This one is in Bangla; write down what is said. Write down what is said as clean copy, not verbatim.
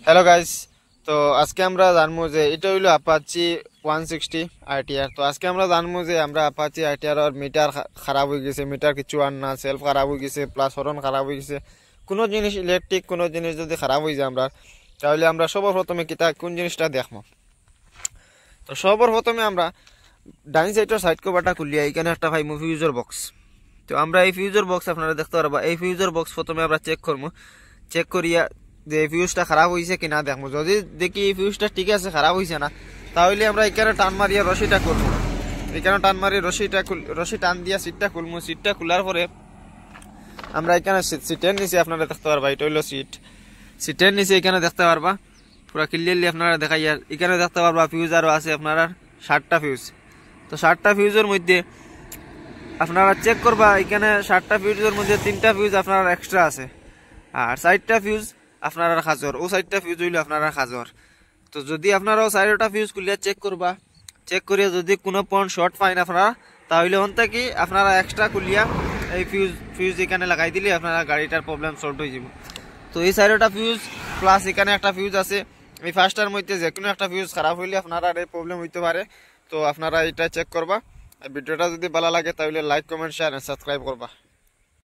হ্যালো গাইস, তো আজকে আমরা জানবো যে এটা হইলো অ্যাপাচি 160 আরটিআর। তো আজকে আমরা জানবো যে আমরা অ্যাপাচি আরটিআর আর মিটার খারাপ হয়ে গেছে, মিটার কিছু আর না, সেলফ খারাপ হয়ে গেছে, প্লাস হরন খারাপ হয়ে গেছে। কোনো জিনিস ইলেকট্রিক কোনো জিনিস যদি খারাপ হয়ে যায় আমরা, তাহলে আমরা সর্বপ্রথমে কোন জিনিসটা দেখবো। তো সর্বপ্রথমে আমরা ডাইন সাইডের সাইড কভারটা খুলিয়া এখানে একটা পাইমু ফিউজের বক্স। তো আমরা এই ফিউজের বক্স আপনারা দেখতে পারবা, এই ফিউজের বক্স প্রথমে আমরা চেক করবো। চেক করিয়া যে এই ফিউজটা খারাপ হয়েছে কিনা দেখবো। যদি দেখি এই ফিউজটা ঠিক আছে, খারাপ হয়েছে না, তাহলে আমরা এখানে টান মারিয়া রশিটা করবো। এখানে টান মারি রশি টান দিয়া সিটটা খুলবো। সিটটা খোলার পরে আমরা এখানে সিটের নিচে আপনারা দেখতে পারবা, এটা হইলো সিটের নিচে এখানে দেখতে পারবা পুরা ক্লিয়ারলি আপনারা দেখাই। আর এখানে দেখতে পারবা ফিউজ আরও আছে আপনারা 60টা ফিউজ। তো 60টা ফিউজের মধ্যে আপনারা চেক করবা, এখানে 60টা ফিউজের মধ্যে 3টা ফিউজ আপনার এক্সট্রা আছে, আর 4টা ফিউজ আপনারা খাজর, ও 4টা ফিউজ হইলো আপনারা খাজর। তো যদি আপনারা 4টা ফিউজ খুলিয়া চেক করবা, চেক করিয়া যদি কোনো পয়েন্ট শর্ট পাইন আপনারা, তাহলে হন্তা কি আপনারা এক্সট্রা খুলিয়া এই ফিউজ এখানে লাগাই দিলে আপনারা গাড়িটার প্রবলেম সলভ হয়ে যাব। তো এই 4টা ফিউজ প্লাস এখানে একটা ফিউজ আছে, এই ফার্স্টটার মধ্যে যে কোনো একটা ফিউজ খারাপ হইলে আপনারা এই প্রবলেম হইতে পারে। তো আপনারা এটা চেক করবা। ভিডিওটা যদি ভালো লাগে তাহলে like, comment, share and subscribe করবা।